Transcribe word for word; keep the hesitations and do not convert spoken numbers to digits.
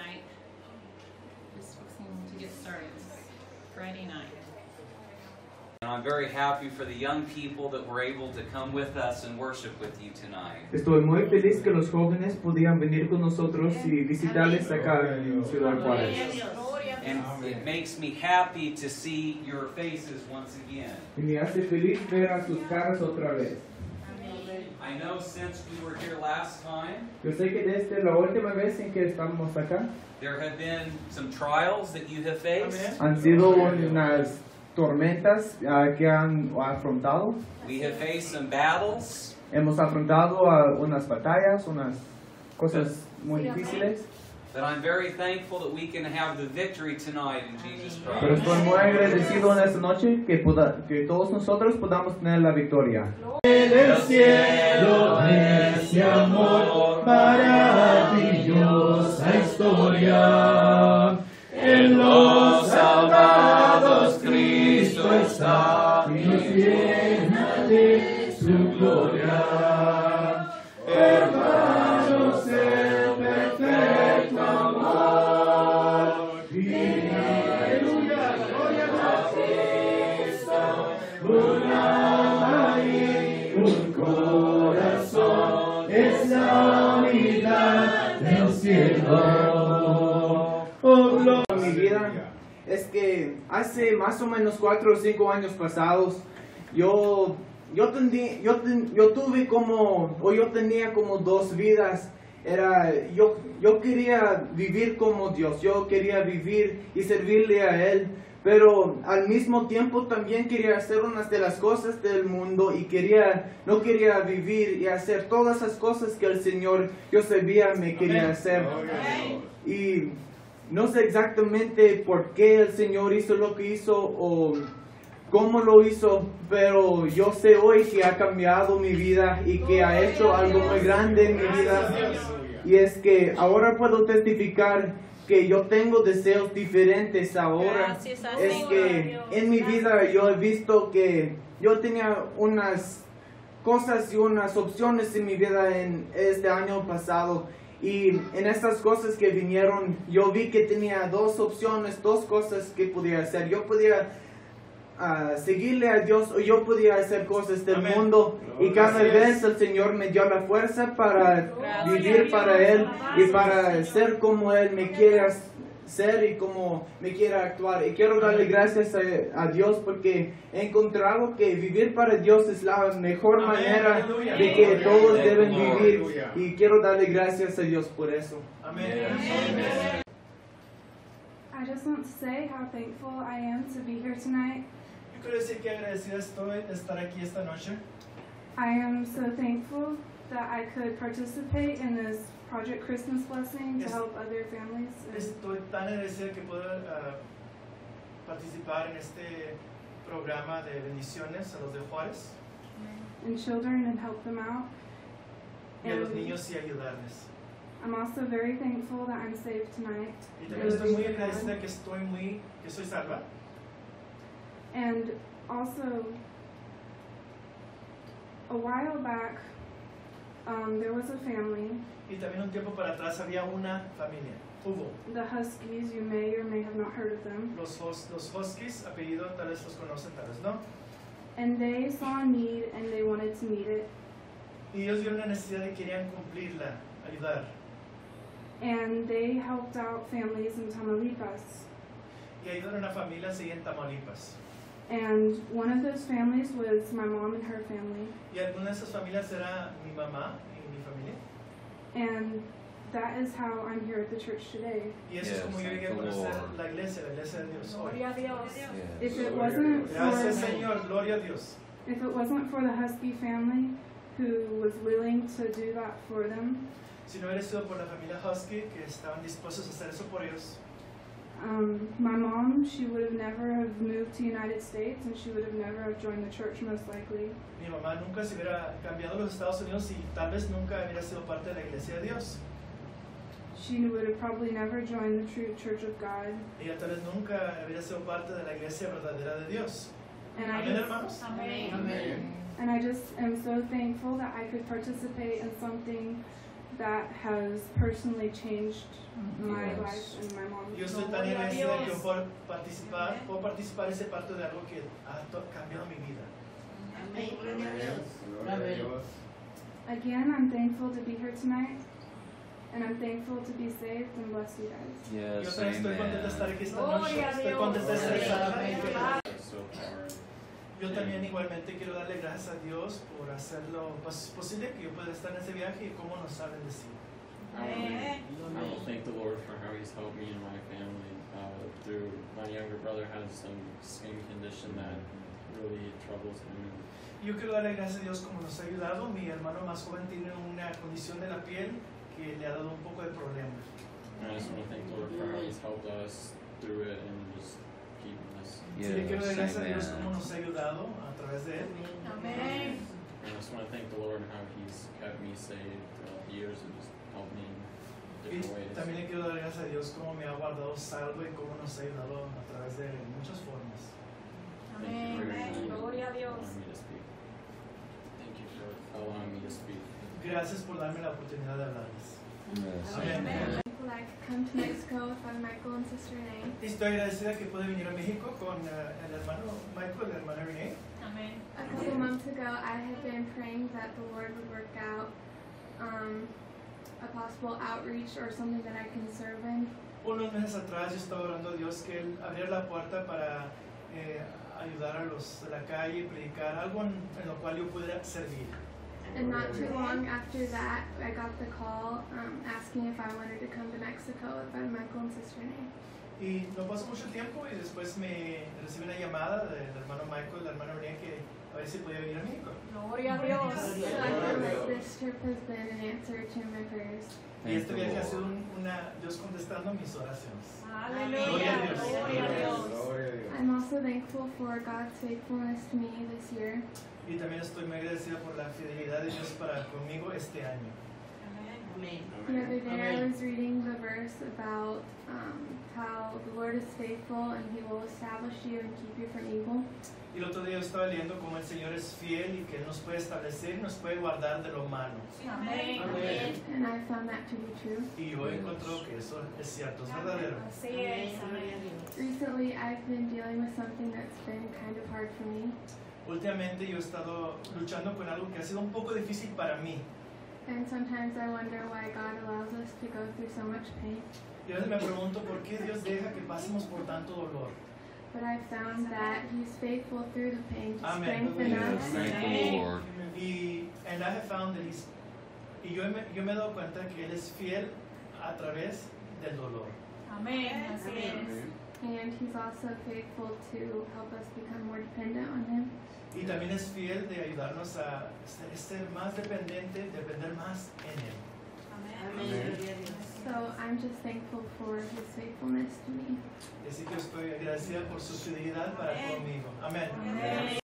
tonight. Just fixing to get started. Friday night. And I'm very happy for the young people that were able to come with us and worship with you tonight. Estoy muy feliz que los jóvenes podían venir con nosotros y visitarles acá en Ciudad Juárez. And it makes me happy to see your faces once again. Y me hace feliz ver a sus caras otra vez. I know since we were here last time, Yo sé que desde la última vez en que estamos acá, there have been some trials that you have faced. han sido unas tormentas uh, que han afrontado. We have faced some battles. Hemos afrontado uh, unas batallas, unas cosas muy difíciles. But I'm very thankful that we can have the victory tonight in Jesus Pero Christ. estoy muy agradecido en esta noche que, poda, que todos nosotros podamos tener la victoria. En el cielo ese amor, maravillosa historia. En los salvados Cristo está y nos llena de su gloria. Hermanos, el perfecto amor. Y aleluya, gloria a Cristo. Un alma y un corazón es la unidad del cielo. Oh, gloria. Mi vida es que hace más o menos cuatro o cinco años pasados yo yo, tendí, yo, ten, yo tuve como o yo tenía como dos vidas. Era yo yo quería vivir como Dios, yo quería vivir y servirle a Él, pero al mismo tiempo también quería hacer unas de las cosas del mundo y quería no quería vivir y hacer todas esas cosas que el Señor yo sabía me quería hacer. Y no sé exactamente por qué el Señor hizo lo que hizo o cómo lo hizo, pero yo sé hoy que ha cambiado mi vida y que ha hecho algo muy grande en mi vida. Y es que ahora puedo testificar que yo tengo deseos diferentes ahora. Es que en mi vida yo he visto que yo tenía unas cosas y unas opciones en mi vida en este año pasado. Y en estas cosas que vinieron, yo vi que tenía dos opciones, dos cosas que podía hacer. Yo podía uh, seguirle a Dios o yo podía hacer cosas del Amén. Mundo. Y cada vez el Señor me dio la fuerza para vivir para Él y para ser como Él me quiere ser y como me quiere actuar. Y quiero darle gracias a, a Dios porque he encontrado que vivir para Dios es la mejor Amén. Manera Aleluya. De que todos Amén. Deben vivir. Aleluya. Y quiero darle gracias a Dios por eso. Amén. I just want to say how thankful I am to be here tonight. Yo quiero decir que agradecido estoy de estar aquí esta noche. I am so thankful that I could participate in this Project Christmas Blessing to help other families. Estoy tan agradecido que puedo uh, participar en este programa de bendiciones a los de Juárez. And children and help them out. Y a los niños y ayudarles. I'm also very thankful that I'm saved tonight. Y también estoy muy agradecida que estoy muy que soy salva. And also, a while back, um, there was a family. Y también un tiempo para atrás había una familia. Hubo. The Huskies, you may or may have not heard of them. Los, los Huskies, apellido, tal vez los conocen, tal vez no. And they saw a need and they wanted to meet it. Y ellos vieron la necesidad y querían cumplirla, ayudar. And they helped out families in Tamaulipas. Y ayudaron a familias ahí en Tamaulipas. And one of those families was my mom and her family. Y alguna de esas familias era mi mamá y mi familia. And that is how I'm here at the church today. Y eso yes, es como yo llegué a conocer la iglesia, la iglesia de Dios hoy. Gloria a Dios. If it wasn't Gracias, for, Señor, gloria a Dios. If it wasn't for the Husky family who was willing to do that for them, si no hubiera sido por la familia Husky que estaban dispuestos a hacer eso por ellos. Um, my mom, she would have never have moved to the United States and she would have never have joined the church most likely. Mi mamá nunca se hubiera cambiado a los Estados Unidos y tal vez nunca hubiera sido parte de la iglesia de Dios. She would have probably never joined the true Church of God. Ella tal vez nunca hubiera sido parte de la iglesia verdadera de Dios. And Amén, I just, hermanos. Amén. And I just am so thankful that I could participate in something that has personally changed my Yes. life and my mom's. Yo estoy tan agradecida que yo puedo participar, puedo participar y ser parte de algo que ha to- cambiado mi vida. Again, I'm thankful to be here tonight, and I'm thankful to be saved and bless you guys. Yo Yes, también estoy contenta de estar amen. aquí esta noche. Estoy contenta de estar aquí. So hard. Yo también igualmente quiero darle gracias a Dios por hacerlo pues, posible que yo pueda estar en ese viaje y cómo nos ha bendecido. I will thank the Lord for how He's helped me and my family uh, through. My younger brother has some skin condition that really troubles him. Yo quiero darle gracias a Dios como nos ha ayudado. Mi hermano más joven tiene una condición de la piel que le ha dado un poco de problema. And I just want to thank the Lord for how He's helped us through it and just keeping us. Sí, le quiero dar Yes, gracias a Dios amen. como nos ha ayudado a través de él. Amen. And I just want to thank the Lord and how He's kept me saved throughout the years and just helped me in Y different ways. también le quiero dar gracias a Dios como me ha guardado salvo y cómo nos ha ayudado a través de muchas formas. Thank you for Amén. Gloria a Dios. allowing me to speak. Thank you for allowing me to speak. Gracias por darme la oportunidad de hablarles. Yes, Amén. Amen. Like come to Mexico with Father Michael and Sister Renee. Estoy agradecida que pude venir a México con eh, el hermano Michael y la hermana Renee. Amén. A couple months ago, I had been praying that the Lord would work out um, a possible outreach or something that I can serve in. Unos meses atrás yo estaba orando a Dios que Él abriera la puerta para eh, ayudar a los de la calle, predicar algo en, en lo cual yo pudiera servir. And not too long after that, I got the call um, asking if I wanted to come to Mexico with Father Michael and Sister Renee. Y no pasó mucho tiempo y después me recibí una llamada del hermano Michael y la hermana Renee que a ver si podía venir a México. Gloria a Dios. So I feel like this trip has been an answer to my prayers. Y este Thank the viaje ha sido Lord. un- una, Dios contestando mis oraciones. Aleluya. Gloria a Dios. I'm also thankful for God's faithfulness to me this year. Y también estoy muy agradecida por la fidelidad de Dios para conmigo este año. The other day I was reading the verse about um, how the Lord is faithful and He will establish you and keep you from evil. Y el otro día yo estaba leyendo cómo el Señor es fiel y que Él nos puede establecer y nos puede guardar de lo malo. Amén. And I found that to be true. Y yo encuentro que eso es cierto, es verdadero. Así es. Amén. Recently I've been dealing with something that's been kind of hard for me. Últimamente yo he estado luchando con algo que ha sido un poco difícil para mí. And sometimes I wonder why God allows us to go through so much pain. Y a veces me pregunto por qué Dios deja que pasemos por tanto dolor. But I've found that He's faithful through the pain to Amen. strengthen us. Thank the Lord. Y and I have found that he's, y yo me, yo me he dado cuenta que Él es fiel a través del dolor. Amén. Así es. And He's also faithful to help us become more dependent on Him. Y también es fiel de ayudarnos a ser, ser más dependiente, depender más en Él. So I'm just thankful for His faithfulness to me. Así que estoy agradecida por su fidelidad para conmigo. Amén. Amén.